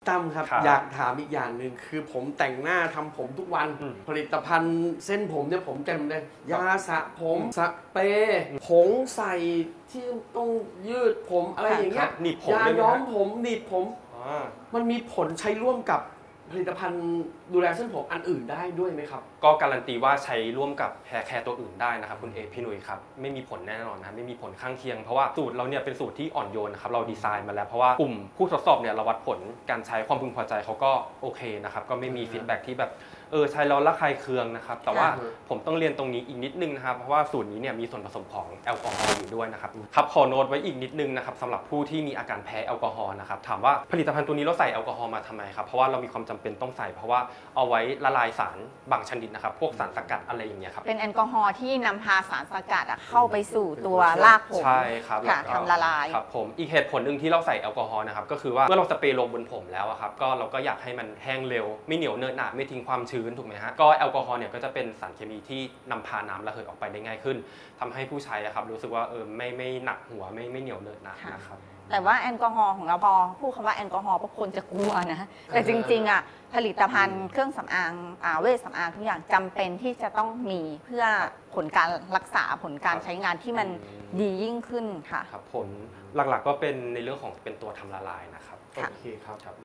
ตั้มครับอยากถามอีกอย่างหนึ่งคือผมแต่งหน้าทำผมทุกวันผลิตภัณฑ์เส้นผมเนี่ยผมจำได้ยาสระผมสเปรย์ผงใส่ที่ต้องยืดผมอะไรอย่างเงี้ยยาย้อมผมหนีบผมมันมีผลใช้ร่วมกับผลิตภัณฑ์ดูแลเส้นผมอันอื่นได้ด้วยไหมครับก็การันตีว่าใช้ร่วมกับแฮร์แคร์ตัวอื่นได้นะครับคุณเอพี่นุ้ยครับไม่มีผลแน่นอนนะไม่มีผลข้างเคียงเพราะว่าสูตรเราเนี่ยเป็นสูตรที่อ่อนโยนนะครับเราดีไซน์มาแล้วเพราะว่ากลุ่มผู้ทดสอบเนี่ยเราวัดผลการใช้ความพึงพอใจเขาก็โอเคนะครับก็ไม่มีฟีดแบ็กที่แบบใช้แล้วระคายเคืองนะครับแต่ว่าผมต้องเรียนตรงนี้อีกนิดนึงนะครับเพราะว่าสูตรนี้เนี่ยมีส่วนผสมของแอลกอฮอล์อยู่ด้วยนะครับขอโน้ตไว้อีกนิดนึงนะครับสำหรับผู้ที่มีอาการแพ้แอลกอฮอล์นะครับถามว่าผลิตภัณฑ์ตัวนี้เราใส่แอลกอฮอล์มาทำไมครับเพราะว่าเรามีความจำเป็นต้องใส่เพราะว่าเอาไว้ละลายสารบางชนิดนะครับพวกสารสกัดอะไรอย่างเงี้ยครับเป็นแอลกอฮอล์ที่นำพาสารสกัดเข้าไปสู่ตัวรากผมใช่ครับทำละลายครับผมอีกเหตุผลหนึ่งที่เราใส่แอลกอฮอล์นะครับก็คือว่าเมื่อเราสเปรย์ลงบนผมแล้วครับก็เราก็อยากให้มันแห้งเร็วไม่เหนียวเนอะหนะไม่ทิ้งความชื้นถูกไหมฮะก็แอลกอฮอล์เนี่ยก็จะเป็นสารเคมีที่นำพาน้ำระเหยออกไปได้ง่ายขึ้นทำให้ผู้ใช้ครับรู้สึกว่าไม่หนักหัวไม่เหนียวเนอะหนะนะครับแต่ว่าแอลกอฮอล์ของเราพอพูดคำว่าแอลกอฮอล์บางคนจะกลัวนะแต่จริงๆผลิตภัณฑ์เครื่องสำอางเวชสำอางทุกอย่างจำเป็นที่จะต้องมีเพื่อผลการรักษาผลการใช้งานที่มันดียิ่งขึ้นค่ะครับผลหลักๆก็เป็นในเรื่องของเป็นตัวทำละลายนะครับโอเคครับ